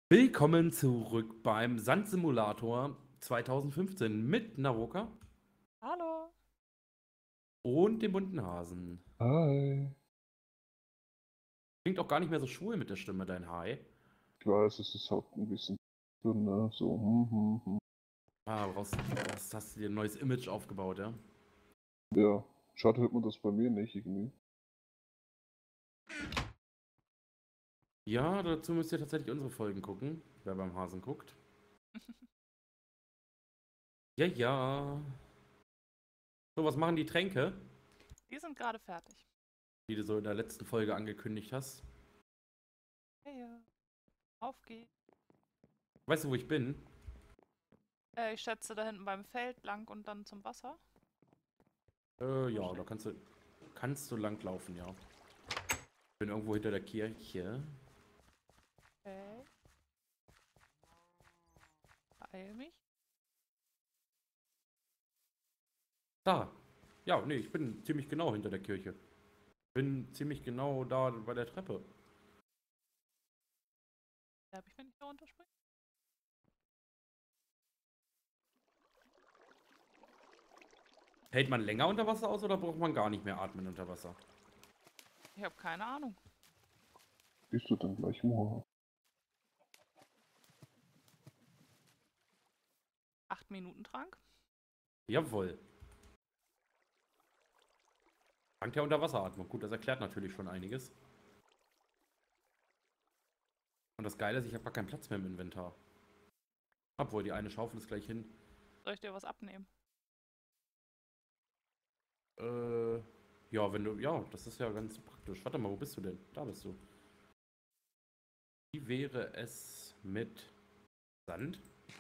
Willkommen zurück beim Sandsimulator 2015 mit Naroka Hallo. und dem bunten Hasen. Hi. Klingt auch gar nicht mehr so schwul mit der Stimme, dein Hi. Ich weiß, es ist halt ein bisschen dünner, so. Ah, hast du dir ein neues Image aufgebaut, ja? Ja, schade hört man das bei mir nicht irgendwie. Ja, dazu müsst ihr tatsächlich unsere Folgen gucken, wer beim Hasen guckt. Ja, ja. So, was machen die Tränke, Die sind gerade fertig. die du so in der letzten Folge angekündigt hast? Ja, ja. Auf geht's. Weißt du, wo ich bin? Ich schätze da hinten beim Feld lang und dann zum Wasser. Ja, da kannst du lang laufen, ja. Ich bin irgendwo hinter der Kirche. Okay. Beeil mich. Da. Ja, nee, ich bin ziemlich genau hinter der Kirche. Bin ziemlich genau da bei der Treppe. Darf ich, wenn ich da runterspringe? Hält man länger unter Wasser aus oder braucht man gar nicht mehr atmen unter Wasser? Ich habe keine Ahnung. Bist du dann gleich Moha? 8 Minuten Trank. Jawohl. Dank der Unterwasseratmung. Gut, das erklärt natürlich schon einiges. Und das Geile ist, ich habe gar keinen Platz mehr im Inventar. Obwohl, die eine Schaufel ist gleich hin. Soll ich dir was abnehmen? Ja, wenn du. Ja, das ist ja ganz praktisch. Warte mal, wo bist du denn? Da bist du. Wie wäre es mit Sand?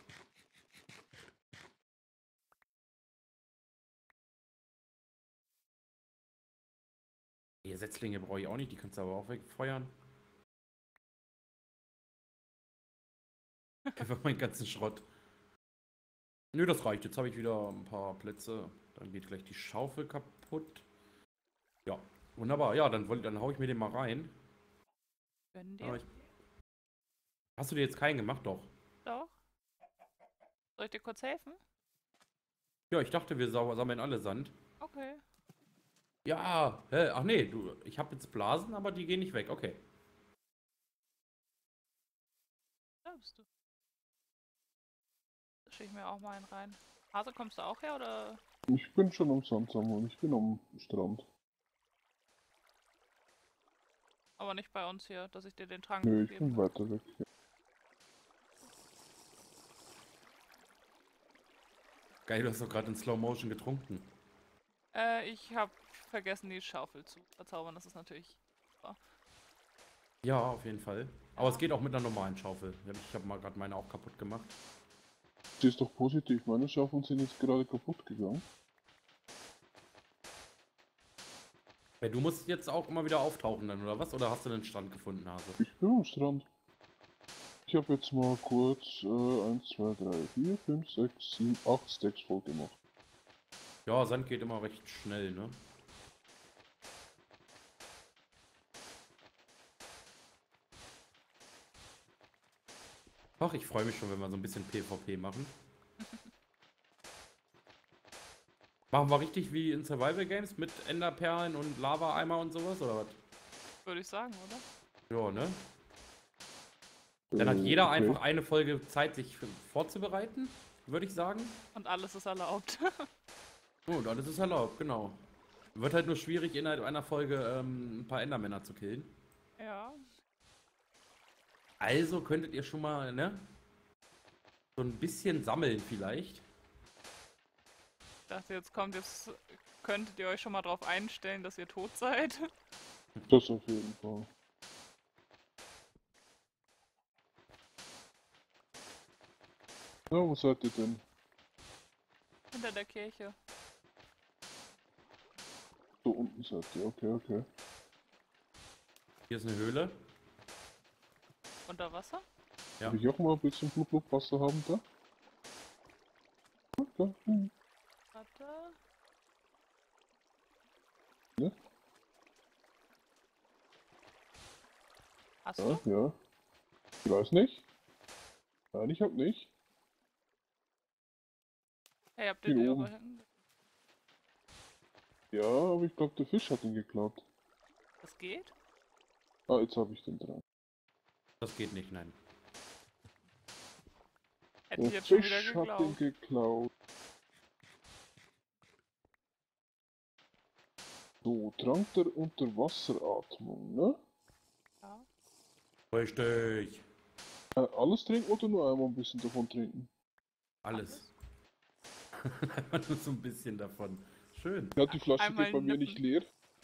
Die Setzlinge brauche ich auch nicht, die kannst du aber auch wegfeuern. Einfach meinen ganzen Schrott. Nö, das reicht. Jetzt habe ich wieder ein paar Plätze. Dann geht gleich die Schaufel kaputt. Ja, wunderbar. Ja, dann hau ich mir den mal rein. Gönn Aber dir. hast du dir jetzt keinen gemacht? Doch. Doch. Soll ich dir kurz helfen? Ja, ich dachte, wir sammeln alle Sand. Okay. Ja, hä? Ach nee, ich habe jetzt Blasen, aber die gehen nicht weg. Okay. Da bist du. Da schicke ich mir auch mal einen rein. Hase, kommst du auch her oder? Ich bin schon am Sand sammeln, ich bin am Strand. Aber nicht bei uns hier, dass ich dir den Trank Nö, ich geben bin kann. weiter weg. Geil, du hast doch gerade in Slow Motion getrunken. Ich habe vergessen, die Schaufel zu verzaubern. Das ist natürlich super. Ja, auf jeden Fall. Aber Ja. es geht auch mit einer normalen Schaufel. Ich habe mal gerade meine auch kaputt gemacht. Das ist doch positiv, meine Schaufeln sind jetzt gerade kaputt gegangen. Ja, du musst jetzt auch immer wieder auftauchen dann, oder was? Oder hast du einen Strand gefunden, Hase? Ich bin am Strand. Ich habe jetzt mal kurz 1, 2, 3, 4, 5, 6, 7, 8 Stacks voll gemacht. Ja, Sand geht immer recht schnell, ne? Ach, ich freue mich schon, wenn wir so ein bisschen PvP machen. Machen wir richtig wie in Survival Games mit Enderperlen und Lava-Eimer und sowas, oder was? Würde ich sagen, oder? Ja, ne? Dann hat jeder Okay. einfach eine Folge Zeit, sich vorzubereiten, würde ich sagen. Und alles ist erlaubt. Oh, und alles ist erlaubt, genau. Wird halt nur schwierig, innerhalb einer Folge ein paar Endermänner zu killen. Ja. Also könntet ihr schon mal, ne? So ein bisschen sammeln vielleicht. Ich dachte, jetzt könntet ihr euch schon mal drauf einstellen, dass ihr tot seid. Das auf jeden Fall. Ja, wo seid ihr denn? Hinter der Kirche. So unten seid ihr, okay. Hier ist eine Höhle. Unter Wasser? Ja. Darf ich auch mal ein bisschen Blub-Blub-Wasser haben da? Da. Warte. Ja, Hast du? ja. Ich weiß nicht. Nein, ich hab nicht. Hey, habt ihr Bin die oben. überhängen? Ja, aber ich glaube, der Fisch hat ihn geklaut. Das geht? Ah, jetzt habe ich den dran. Das geht nicht, nein. Hätte Der ich jetzt schon wieder Fisch hat den geglaubt. geklaut. So, Trank der Unterwasseratmung, ne? Ja. Richtig. Alles trinken oder nur einmal ein bisschen davon trinken? Alles. Einfach nur so ein bisschen davon. Schön. Ja, die Flasche Einmal geht bei mir nicht nippen. leer.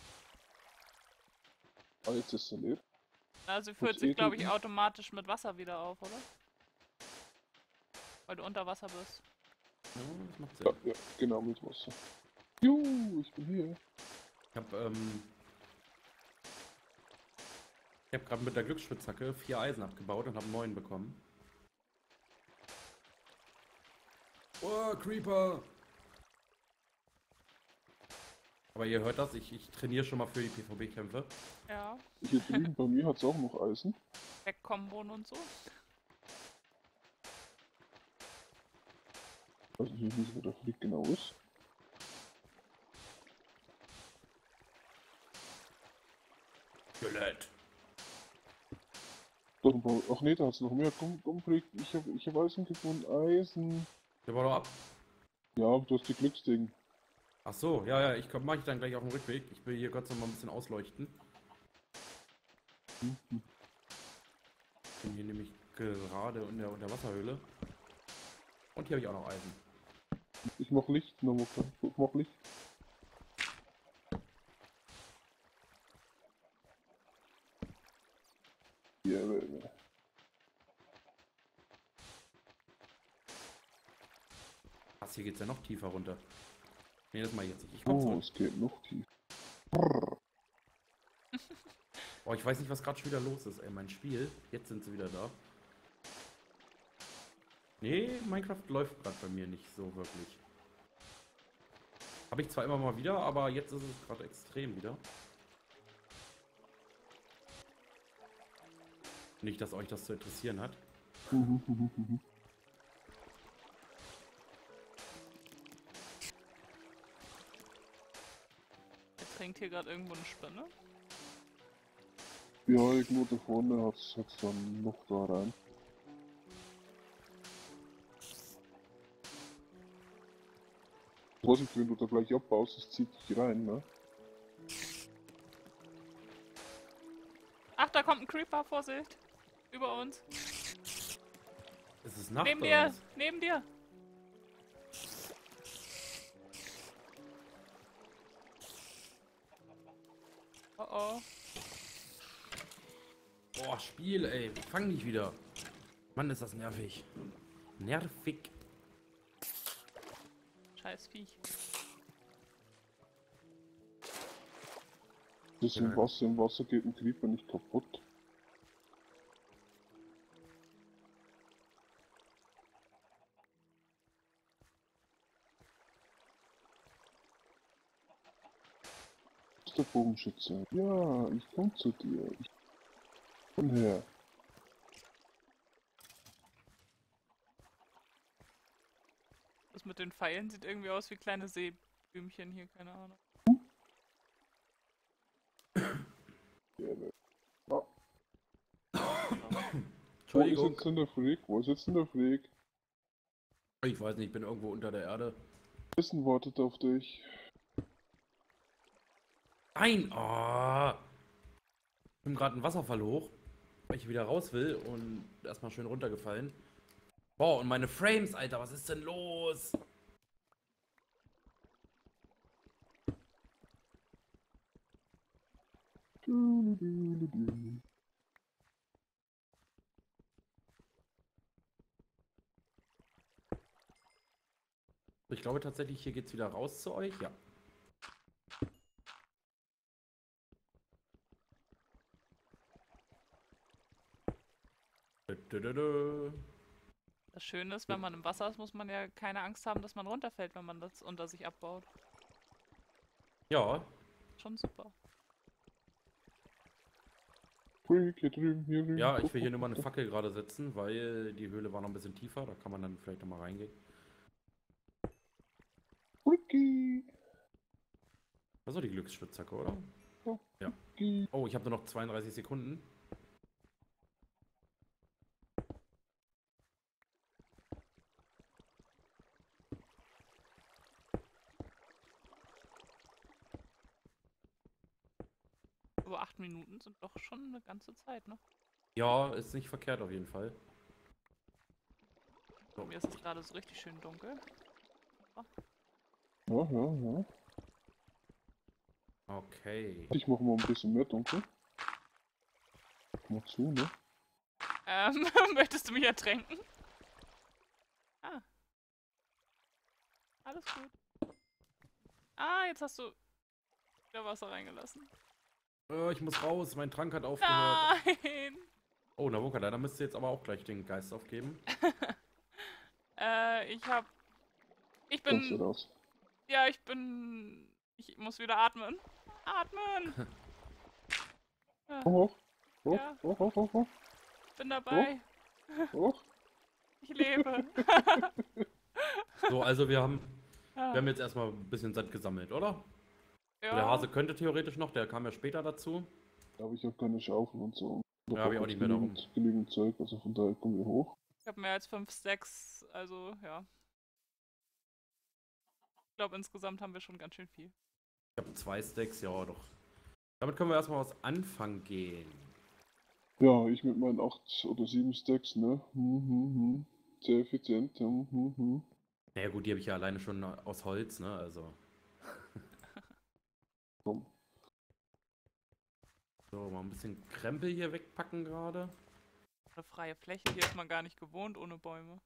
Ah, jetzt ist sie leer. Also füllt Muss sich, eh glaube ich, trinken. automatisch mit Wasser wieder auf, oder? Weil du unter Wasser bist. Ja, das macht Ja, Sinn. ja, genau, mit Wasser. Juhu, ich bin hier. Ich habe gerade mit der Glücksspitzhacke 4 Eisen abgebaut und habe 9 bekommen. Oh, Creeper! Aber ihr hört das, ich trainiere schon mal für die PvP-Kämpfe. Ja. Hier drüben bei mir hat es auch noch Eisen. Wegkombon und so. Weiß nicht, wo der Flieg genau ist. Skelett. Doch ein paar. Ach nee, da hat es noch mehr. Komm, komm, Flieg. Ich hab Eisen gefunden. Eisen. Der war doch ab. Ja, aber du hast die Glücksding. Ach so, ja, ja, mache ich dann gleich auf dem Rückweg. Ich will hier Gott sei Dank mal ein bisschen ausleuchten. Hm, hm. Ich bin hier nämlich gerade in der Unterwasserhöhle. Und hier habe ich auch noch Eisen. Ich mach Licht, nochmal. Ich mach Licht. Ja, Was, hier geht's ja noch tiefer runter. Nee, das mach ich jetzt nicht. Ich komm oh, zurück. es geht noch tief. Oh, ich weiß nicht, was gerade schon wieder los ist, ey. Mein Spiel. Jetzt sind sie wieder da. Nee, Minecraft läuft gerade bei mir nicht so wirklich. Habe ich zwar immer mal wieder, aber jetzt ist es gerade extrem wieder. Nicht, dass euch das zu interessieren hat. Jetzt hängt hier gerade irgendwo eine Spinne. Ja, irgendwo da vorne hat's dann noch da rein. Vorsicht, wenn du da gleich abbaust, es zieht dich rein, ne? Ach, da kommt ein Creeper, Vorsicht. Über uns. Es ist Nacht Neben oder dir, was? neben dir. Oh oh. Boah, Spiel, ey. Fang dich wieder. Mann, ist das nervig. Nervig. Scheiß Viech. Das im Wasser geht ein Creeper nicht kaputt. Das ist der Bogenschütze. Ja, ich komm zu dir. Ich komm her. Das mit den Pfeilen sieht irgendwie aus wie kleine Seeblümchen hier, keine Ahnung. Ja, ne. Ah, wo ist Entschuldigung. jetzt denn der Freak? Wo ist jetzt denn der Freak? Ich weiß nicht, ich bin irgendwo unter der Erde. Essen wartet auf dich. Nein! Oh. Ich bin gerade einen Wasserfall hoch, weil ich wieder raus will und erstmal schön runtergefallen. Boah, und meine Frames, Alter, was ist denn los? Ich glaube tatsächlich, hier geht's wieder raus zu euch. Ja. Das Schöne ist, wenn man im Wasser ist, muss man ja keine Angst haben, dass man runterfällt, wenn man das unter sich abbaut. Ja, Schon super. Freak, hier drüben, hier drüben. Ja, ich Guck, will hier guck, nur mal eine guck. Fackel gerade setzen, weil die Höhle war noch ein bisschen tiefer. Da kann man dann vielleicht noch mal reingehen. Freaky. Das ist doch die Glücksspitzhacke, oder? Ja, Ja. Freaky. Oh, ich habe nur noch 32 Sekunden. Aber 8 Minuten sind doch schon eine ganze Zeit, ne? Ja, ist nicht verkehrt auf jeden Fall. Bei mir ist es gerade so richtig schön dunkel. Ja, ja, ja. Okay. Ich mache mal ein bisschen mehr dunkel. Mal zu, ne? Möchtest du mich ertränken? Ah. Alles gut. Ah, jetzt hast du wieder Wasser reingelassen. Ich muss raus, mein Trank hat aufgehört. Nein! Oh, Navoka, da müsst ihr jetzt aber auch gleich den Geist aufgeben. Ich Kommst du bin... raus? Ja, ich muss wieder atmen. Atmen! Ja, Hoch, hoch, Ja. hoch, hoch, hoch, hoch, bin dabei. hoch. Ich lebe. So, also wir haben Ah, jetzt erstmal ein bisschen Sand gesammelt, oder? ja. Der Hase könnte theoretisch noch, der kam ja später dazu. Aber ich habe keine Schaufel und so. Ja, hab ich auch nicht mehr darum. Genügend Zeug, also von daher kommen wir hoch. Ich habe mehr als 5, 6, also ja. Ich glaube, insgesamt haben wir schon ganz schön viel. Ich habe 2 Stacks, ja doch. Damit können wir erstmal aus Anfang gehen. Ja, ich mit meinen 8 oder 7 Stacks, ne? Sehr effizient. Naja gut, die habe ich ja alleine schon aus Holz, ne? Also. Komm. So, mal ein bisschen Krempel hier wegpacken gerade. Eine freie Fläche, hier ist man gar nicht gewohnt ohne Bäume.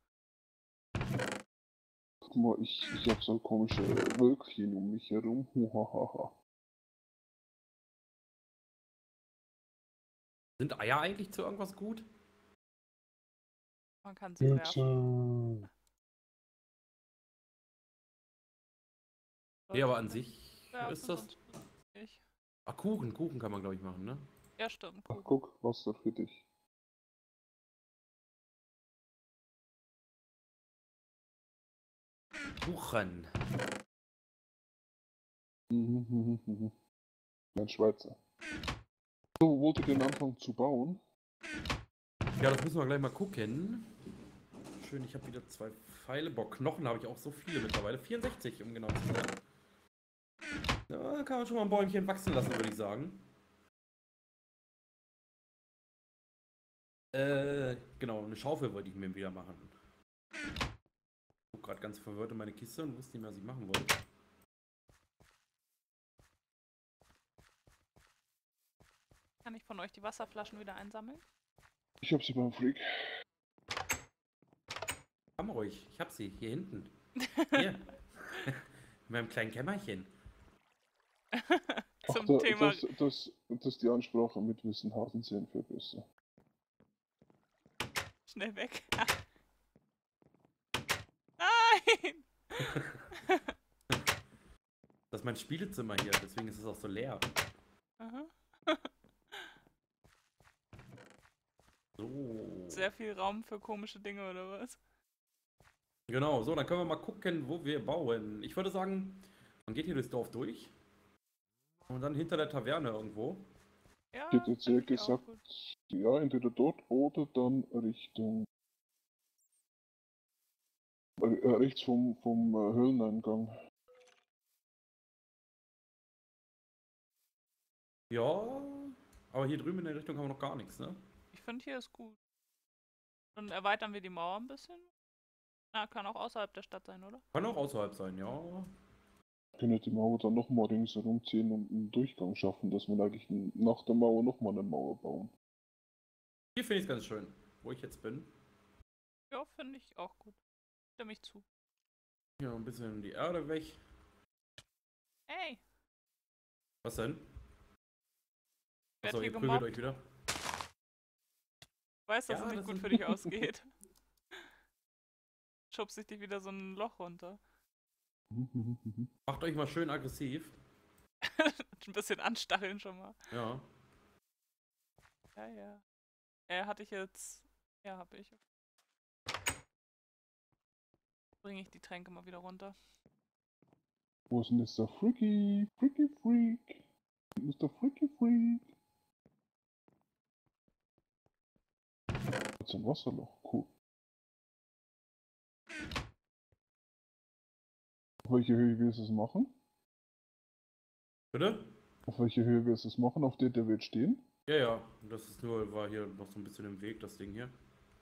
Guck mal, ich hab so komische Wölkchen um mich herum. Huhahaha. Sind Eier eigentlich zu irgendwas gut? Man kann sie werfen. Wirksam. Nee, aber an sich Werfen, ist das. sonst nicht. Ach, Kuchen kann man glaube ich machen, ne? Ja, stimmt. Ach, Gut. guck, Wasser für dich. Kuchen. Ein Schweizer. So, wollt ihr denn anfangen zu bauen? Ja, das müssen wir gleich mal gucken. Schön, ich habe wieder 2 Pfeile. Boah, Knochen habe ich auch so viele mittlerweile. 64, um genau zu sein. Ja, kann man schon mal ein Bäumchen wachsen lassen, würde ich sagen. Genau, eine Schaufel wollte ich mir wieder machen. Ich guck gerade ganz verwirrt in meine Kiste und wusste nicht mehr, was ich machen wollte. Kann ich von euch die Wasserflaschen wieder einsammeln? Ich hab sie beim Freak. Komm ruhig, ich hab sie hier hinten. Hier. In meinem kleinen Kämmerchen. Zum Ach, Thema. das ist die Ansprache mit Wissen Hasen sehen für besser. Schnell weg. Nein! Das ist mein Spielezimmer hier, deswegen ist es auch so leer. Aha. So. Sehr viel Raum für komische Dinge, oder was? Genau, so, dann können wir mal gucken, wo wir bauen. Ich würde sagen, man geht hier durchs Dorf durch. Und dann hinter der Taverne irgendwo. Ja, Ich hätte jetzt eher find ich auch gesagt, gut. ja, entweder dort oder dann Richtung. Rechts vom Höhleneingang. Ja, aber hier drüben in der Richtung haben wir noch gar nichts, ne? Ich finde, hier ist gut. Dann erweitern wir die Mauer ein bisschen. Na, kann auch außerhalb der Stadt sein, oder? Kann auch außerhalb sein, ja. Können wir die Mauer dann nochmal ringsherum ziehen und einen Durchgang schaffen, dass wir eigentlich nach der Mauer nochmal eine Mauer bauen. Hier finde ich es ganz schön, wo ich jetzt bin. Ja, finde ich auch gut. Stimme ich zu. Hier ein bisschen die Erde weg. Hey, Was denn? wer Achso, hat ihr hier prügelt gemobbt? euch wieder. Ich weiß, dass Ja, es nicht das gut sind- für dich ausgeht. Schubst ich dich wieder so ein Loch runter. Macht euch mal schön aggressiv. Ein bisschen anstacheln schon mal. Ja. Ja. Hatte ich jetzt... Ja, habe ich. Bringe ich die Tränke mal wieder runter. Wo ist Mr. Freaky? Freaky Freak. Mr. Freaky Freak. Jetzt ein Wasserloch. Cool. Auf welche Höhe willst du es machen? Bitte? Auf welche Höhe willst du es machen? Auf der wird stehen? Ja. Das ist nur, war hier noch so ein bisschen im Weg, das Ding hier.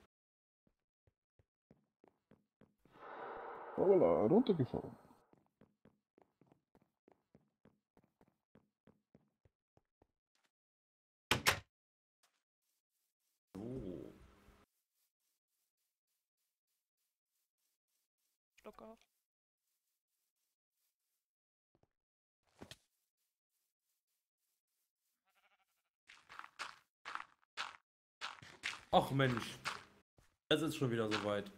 Voilà, runtergefallen. So. Stock auf. Ach Mensch. Es ist schon wieder soweit.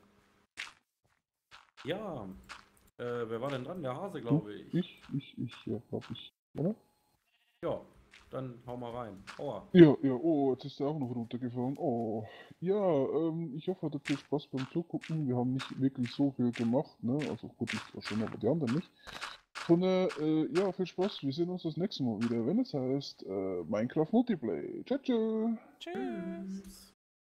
Ja. Wer war denn dran? Der Hase, glaube ich. Ja, glaub ich. Oder? Ja. Dann hau mal rein. Aua. Ja, oh, jetzt ist er auch noch runtergefallen. Oh, ja, ich hoffe, ihr hattet viel Spaß beim Zugucken. Wir haben nicht wirklich so viel gemacht, ne? Also gut, ich zwar schon, aber die anderen nicht. Von ja, viel Spaß. Wir sehen uns das nächste Mal wieder, wenn es heißt Minecraft Multiplayer. Ciao, ciao. Tschüss.